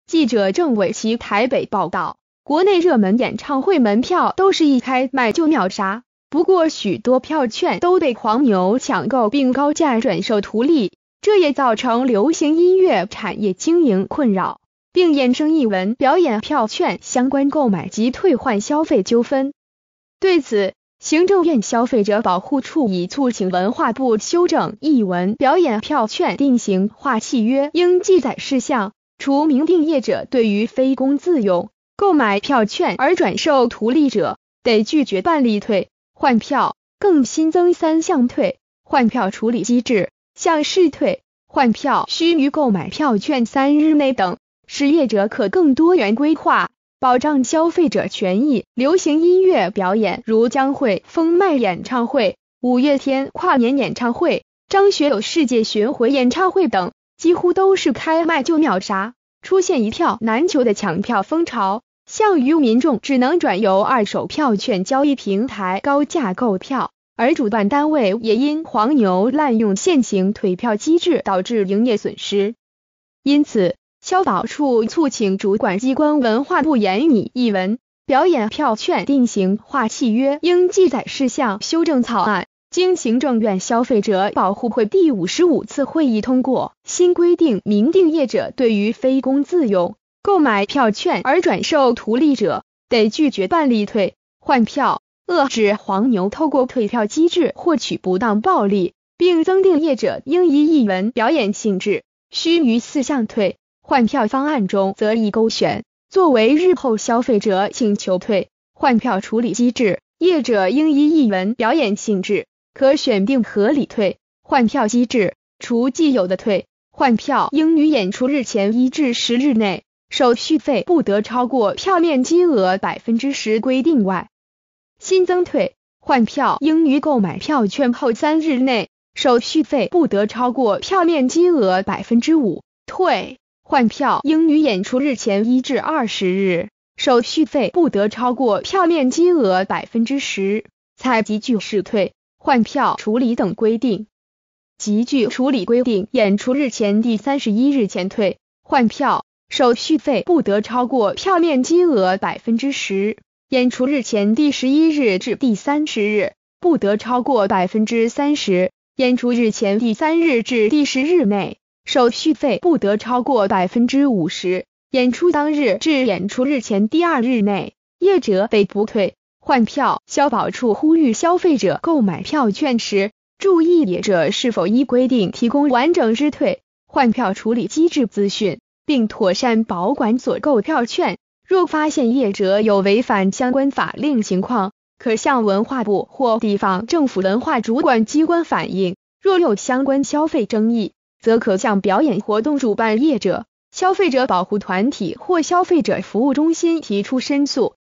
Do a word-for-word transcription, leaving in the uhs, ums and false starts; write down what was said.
记者郑伟奇台北报道，国内热门演唱会门票都是一开卖就秒杀，不过许多票券都被黄牛抢购并高价转售图利，这也造成流行音乐产业经营困扰，并衍生一文表演票券相关购买及退换消费纠纷。对此，行政院消费者保护处已促请文化部修正艺文表演票券定型化契约应记载事项，除明定业者对于非公自用购买票券而转售图利者，得拒绝办理退换票，更新增三项退换票处理机制，像是退换票须于购买票券三日内等，使业者可更多元规划，保障消费者权益。流行音乐表演如将会、封麦演唱会、五月天跨年演唱会、张学友世界巡回演唱会等，几乎都是开卖就秒杀，出现一票难求的抢票风潮，向于民众只能转由二手票券交易平台高价购票，而主办单位也因黄牛滥用现行退票机制导致营业损失。因此，消保处促请主管机关文化部研拟一文表演票券定型化契约应记载事项修正草案，经行政院消费者保护会第五十五次会议通过。新规定明定业者对于非公自用购买票券而转售图利者，得拒绝办理退换票，遏制黄牛透过退票机制获取不当暴利，并增订业者应以艺文表演性质，须于四项退换票方案中择一勾选，作为日后消费者请求退换票处理机制。业者应以艺文表演性质，可选定合理退换票机制，除既有的退换票应于演出日前一至十日内，手续费不得超过票面金额百分之十规定外，新增退换票应于购买票券后三日内，手续费不得超过票面金额百分之五。退换票应于演出日前一至二十日，手续费不得超过票面金额百分之十。采集具式退换票处理等规定。集具处理规定，演出日前第三十一日前退换票，手续费不得超过票面金额百分之十；演出日前第十一日至第三十日，不得超过百分之三十；演出日前第三日至第十日内，手续费不得超过百分之五十；演出当日至演出日前第二日内，业者得不退换票。消保处呼吁消费者购买票券时，注意业者是否依规定提供完整之退换票处理机制资讯，并妥善保管所购票券。若发现业者有违反相关法令情况，可向文化部或地方政府文化主管机关反映。若有相关消费争议，则可向表演活动主办业者、消费者保护团体或消费者服务中心提出申诉。